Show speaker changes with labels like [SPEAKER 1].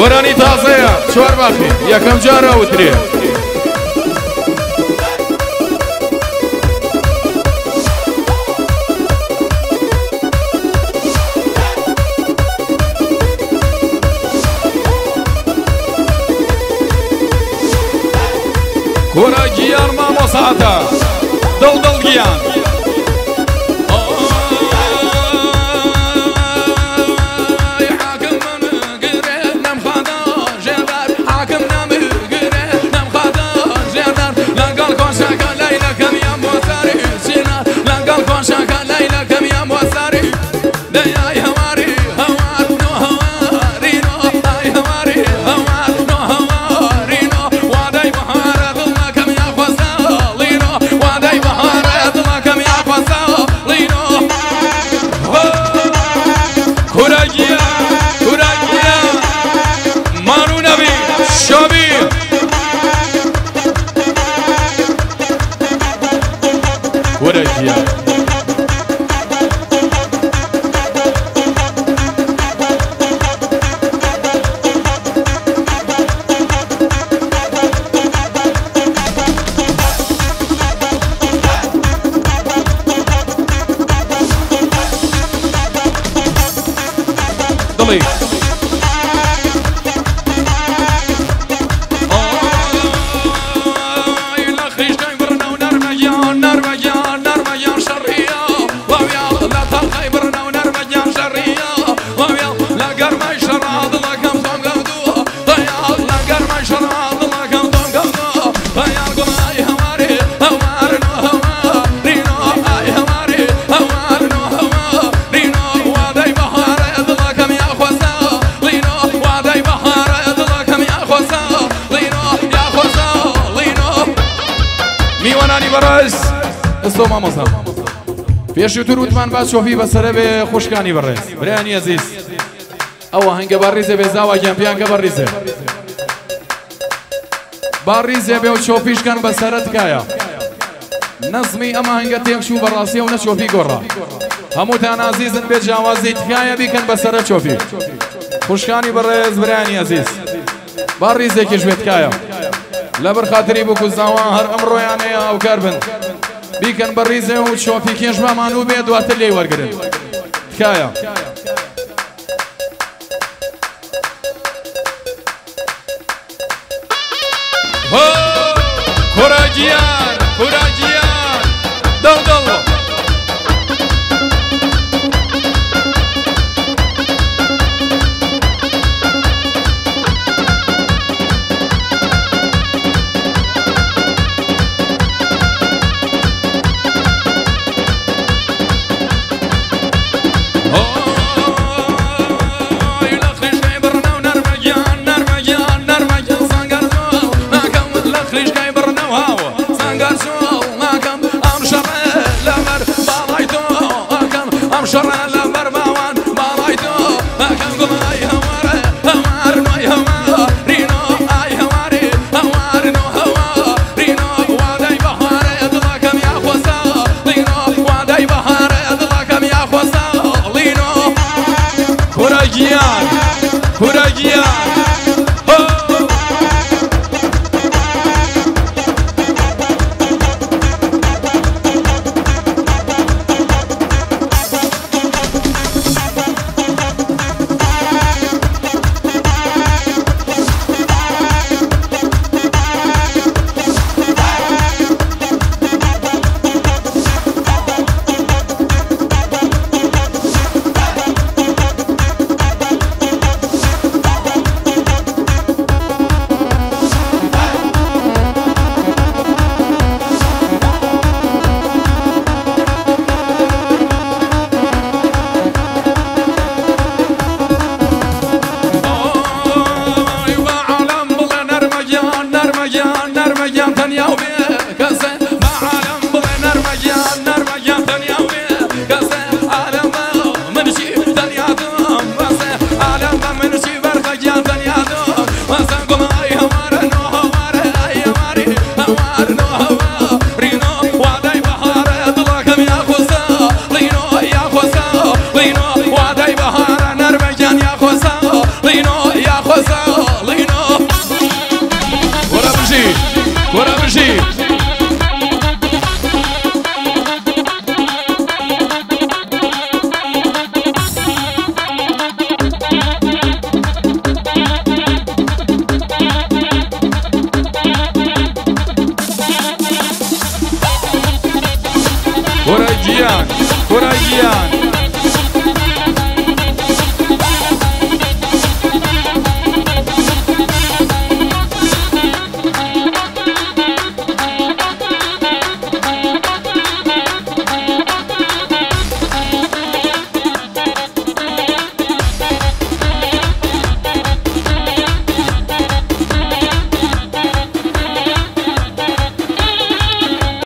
[SPEAKER 1] گۆرانی تازەیە چوار باقی یەکەم جارە وترێ گۆرە گیان مامۆساتە دڵ گیان ئەستۆ مامۆستا پێشووتر وتمان باس شۆفی بەسەرە بێ خوشکانی بەڕێز برایانی ئەزیز ئەوە هەنگە باڕیزێ بێ زاواگیان پیانکە بەڕیزێ باڕیزێ بێ و شۆفیشکان بەسەرە تکایە نەزمی ئەمە هەنگە تێکشوو بەڕاستیە و نەچۆفی گۆڕا هەمووتان ئازیزن بێ جیاوازی تکایە بیکەن بەسەرە چۆفی خوشکانی بەڕێز برایانی ئەزیز باڕیزێکیش بێ تکایە لەبەر خاتری بوو کوزاوە هەر ئەمڕۆیانەیە ئەو کار بن بیکەن بەڕیزێ و چۆفی کێش بامان و بێ دواتر لێی وەرگرن تکایە کوڕاگیان کوڕاگیان دڵ کوڕای گیان کوڕای گیان